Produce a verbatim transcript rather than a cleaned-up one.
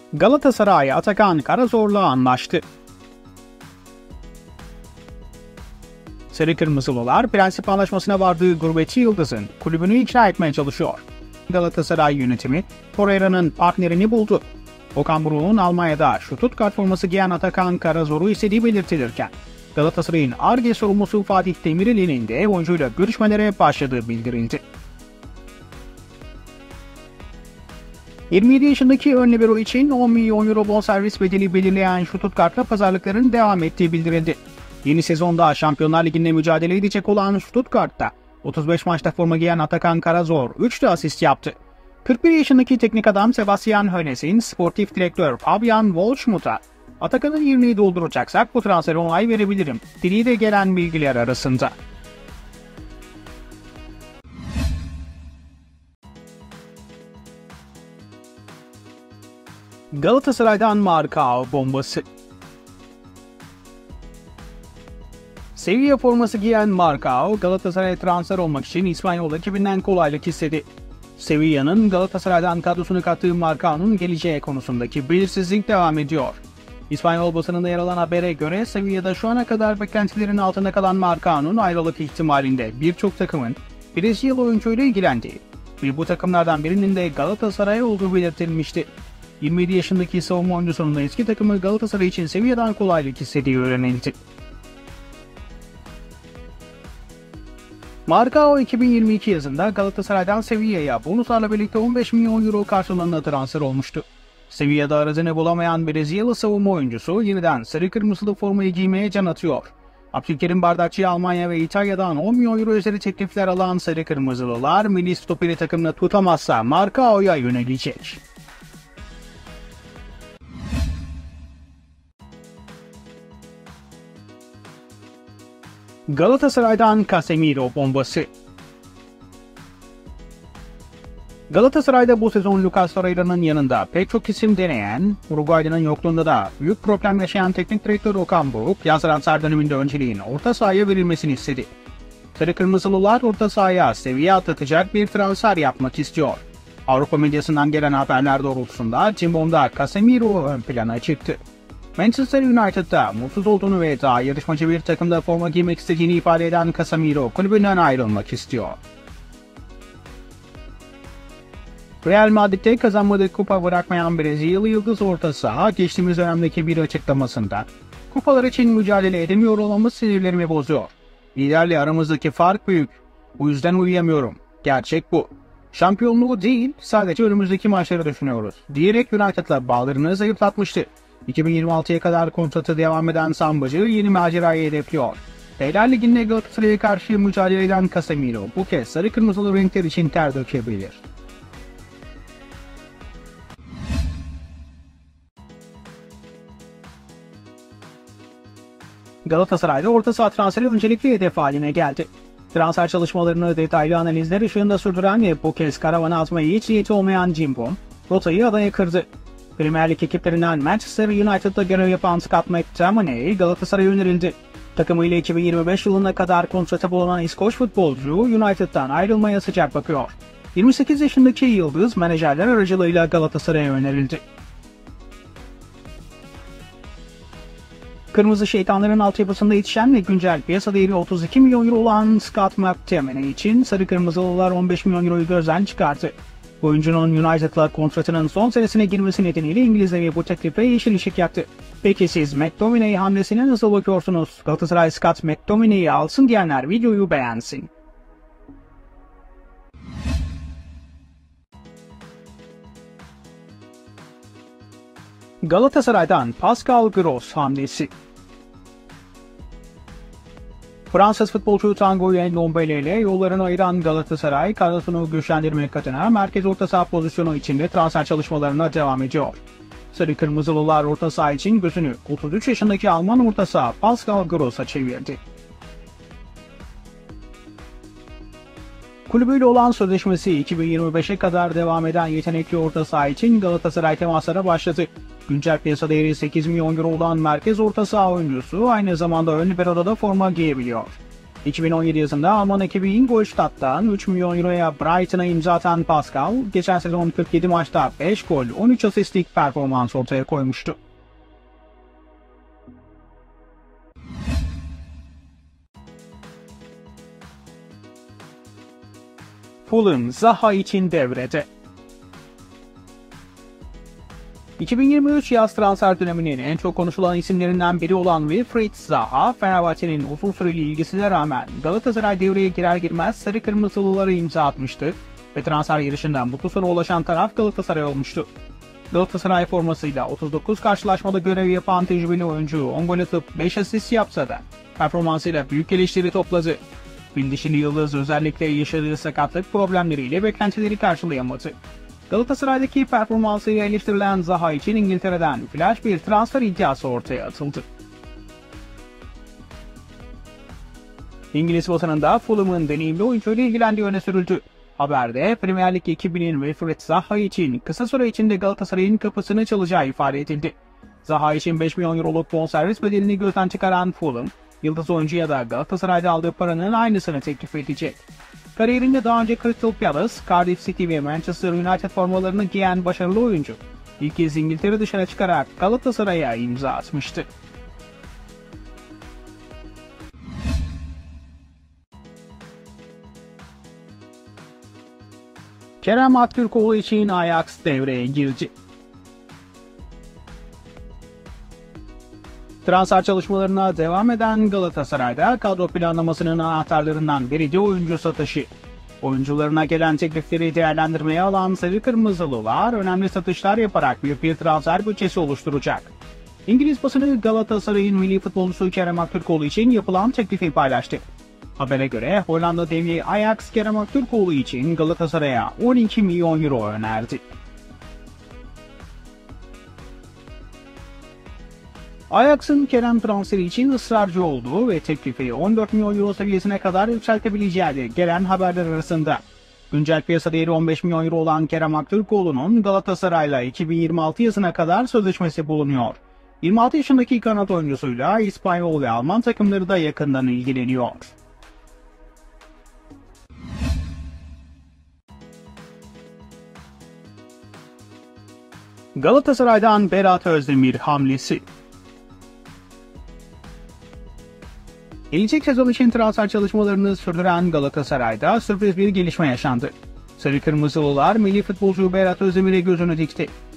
Galatasaray Atakan Karazor'la anlaştı. Sarı Kırmızılılar prensip anlaşmasına vardığı gurbetçi yıldızın kulübünü ikna etmeye çalışıyor. Galatasaray yönetimi Torreira'nın partnerini buldu. Okan Buruk'un Almanya'da Stuttgart forması giyen Atakan Karazor'u istediği belirtilirken Galatasaray'ın Ar-Ge sorumlusu Fatih Demirel'in de oyuncuyla görüşmelere başladığı bildirildi. yirmi yedi yaşındaki ön libero için on milyon euro bonservis bedeli belirleyen Stuttgart'la pazarlıkların devam ettiği bildirildi. Yeni sezonda Şampiyonlar Ligi'nde mücadele edecek olan Stuttgart'ta otuz beş maçta forma giyen Atakan Karazor üç de asist yaptı. kırk bir yaşındaki teknik adam Sebastian Hoeneß'in sportif direktör Fabian Waldschmidt'a Atakan'ın yerini dolduracaksak bu transfere onay verebilirim dediği de gelen bilgiler arasında. Galatasaray'dan Marcao bombası. Sevilla forması giyen Marcao, Galatasaray'a transfer olmak için İspanyol ekibinden kolaylık istedi. Sevilla'nın Galatasaray'dan kadrosunu kattığı Marcao'nun geleceği konusundaki belirsizlik devam ediyor. İspanyol basınında yer alan habere göre Sevilla'da şu ana kadar beklentilerin altında kalan Marcao'nun ayrılık ihtimalinde birçok takımın Brezilyalı oyuncuyla ilgilendiği ve bu takımlardan birinin de Galatasaray olduğu belirtilmişti. yirmi yedi yaşındaki savunma oyuncusunun da eski takımı Galatasaray için Sevilla'dan kolaylık istediği öğrenildi. Marcao iki bin yirmi iki yazında Galatasaray'dan Sevilla'ya bonuslarla birlikte on beş milyon euro karşılığında transfer olmuştu. Sevilla'da arazını bulamayan Brezilyalı savunma oyuncusu yeniden sarı kırmızılı formayı giymeye can atıyor. Abdülkerim Bardakçı'ya Almanya ve İtalya'dan on milyon euro üzeri teklifler alan sarı kırmızılılar milli stoperi takımını tutamazsa Marcao'ya yönelecek. Galatasaray'dan Casemiro bombası. Galatasaray'da bu sezon Lucas Torreira'nın yanında pek çok isim deneyen, Uruguaylı'nın yokluğunda da büyük problem yaşayan teknik direktör Okan Buruk, yaz transfer döneminde önceliğin orta sahaya verilmesini istedi. Sarı Kırmızılılar orta sahaya seviye atlatacak bir transfer yapmak istiyor. Avrupa medyasından gelen haberler doğrultusunda Cimbom'da Casemiro ön plana çıktı. Manchester United'da mutsuz olduğunu ve daha yarışmacı bir takımda forma giymek istediğini ifade eden Casemiro kulübünden ayrılmak istiyor. Real Madrid'de kazanmadığı kupa bırakmayan Brezilyalı yıldız orta saha geçtiğimiz dönemdeki bir açıklamasında "Kupalar için mücadele edemiyor olmamız sinirlerimi bozuyor. Liderle aramızdaki fark büyük. Bu yüzden uyuyamıyorum. Gerçek bu. Şampiyonluğu değil, sadece önümüzdeki maçları düşünüyoruz" diyerek United'la bağlarını zayıflatmıştı. iki bin yirmi altıya kadar kontratı devam eden Sambacı yeni macerayı hedefliyor. Beyler Ligi'nde Galatasaray'a karşı mücadele eden Casemiro bu kez sarı kırmızılı renkler için ter dökebilir. Galatasaray'da orta saha transferi öncelikli hedef haline geldi. Transfer çalışmalarını detaylı analizler ışığında sürdüren ve bu kez karavana atmayı hiç niyeti olmayan Cimbom, rotayı adaya kırdı. Premier Lig ekiplerinden Manchester United'da görev yapan Scott McTominay Galatasaray'a önerildi. Takımıyla iki bin yirmi beş yılına kadar kontratı bulunan İskoç futbolcu United'dan ayrılmaya sıcak bakıyor. yirmi sekiz yaşındaki yıldız menajerler aracılığıyla Galatasaray'a önerildi. Kırmızı Şeytanların altyapısında yetişen ve güncel piyasa değeri otuz iki milyon euro olan Scott McTominay için Sarı Kırmızılılar on beş milyon euroyu gözden çıkarttı. Oyuncunun United'la kontratının son senesine girmesi nedeniyle İngiliz devi bu teklife yeşil ışık yaktı. Peki siz McTominay hamlesine nasıl bakıyorsunuz? Galatasaray Scott McTominay'i alsın diyenler videoyu beğensin. Galatasaray'dan Pascal Gross hamlesi. Fransız futbolcu Tanguy Ndombele ile yollarını ayıran Galatasaray, kadrosunu güçlendirmek adına merkez orta saha pozisyonu içinde transfer çalışmalarına devam ediyor. Sarı Kırmızılılar orta saha için gözünü otuz üç yaşındaki Alman orta saha Pascal Gross'a çevirdi. Kulübüyle olan sözleşmesi iki bin yirmi beşe kadar devam eden yetenekli orta saha için Galatasaray temaslara başladı. Güncel piyasa değeri sekiz milyon euro olan merkez orta saha oyuncusu aynı zamanda ön libero'da da forma giyebiliyor. iki bin on yedi yazında Alman ekibi Ingolstadt'tan üç milyon euroya Brighton'a imza atan Pascal, geçen sezon kırk yedi maçta beş gol, on üç asistlik performans ortaya koymuştu. Fulham, Zaha için devrede. iki bin yirmi üç yaz transfer döneminin en çok konuşulan isimlerinden biri olan Wilfried Zaha, Fenerbahçe'nin uzun süreli ilgisine rağmen Galatasaray devreye girer girmez sarı kırmızılıları imza atmıştı ve transfer yarışından mutlu sona ulaşan taraf Galatasaray olmuştu. Galatasaray formasıyla otuz dokuz karşılaşmada görev yapan tecrübeli oyuncu on gol atıp beş asist yapsa da performansıyla büyük eleştiri topladı. Bildişili Yıldız özellikle yaşadığı sakatlık problemleriyle beklentileri karşılayamadı. Galatasaray'daki performansıyla eleştirilen Zaha için İngiltere'den flash bir transfer iddiası ortaya atıldı. İngiliz basınında Fulham'ın deneyimli oyuncuyla ilgilendiği öne sürüldü. Haberde Premier Lig ekibinin Wilfried Zaha için kısa süre içinde Galatasaray'ın kapısını çalacağı ifade edildi. Zaha için beş milyon euroluk bonservis bedelini gözden çıkaran Fulham, yıldız oyuncuya da Galatasaray'da aldığı paranın aynısını teklif edecek. Kariyerinde daha önce Crystal Palace, Cardiff City ve Manchester United formalarını giyen başarılı oyuncu, ilk kez İngiltere dışına çıkarak Galatasaray'a imza atmıştı. Kerem Aktürkoğlu için Ajax devreye girdi. Transfer çalışmalarına devam eden Galatasaray'da kadro planlamasının anahtarlarından biri de oyuncu satışı. Oyuncularına gelen teklifleri değerlendirmeye alan Sarı Kırmızılılar önemli satışlar yaparak büyük bir transfer bütçesi oluşturacak. İngiliz basını Galatasaray'ın milli futbolcusu Kerem Aktürkoğlu için yapılan teklifi paylaştı. Habere göre Hollanda devi Ajax Kerem Aktürkoğlu için Galatasaray'a on iki milyon euro önerdi. Ajax'ın Kerem transferi için ısrarcı olduğu ve teklifi on dört milyon euro seviyesine kadar yükseltebileceği de gelen haberler arasında. Güncel piyasa değeri on beş milyon euro olan Kerem Aktürkoğlu'nun Galatasaray'la iki bin yirmi altı yazına kadar sözleşmesi bulunuyor. yirmi altı yaşındaki kanat oyuncusuyla İspanyol ve Alman takımları da yakından ilgileniyor. Galatasaray'dan Berat Özdemir hamlesi. Gelecek sezon için transfer çalışmalarını sürdüren Galatasaray'da sürpriz bir gelişme yaşandı. Sarı Kırmızılılar milli futbolcu Berat Özdemir'e gözünü dikti.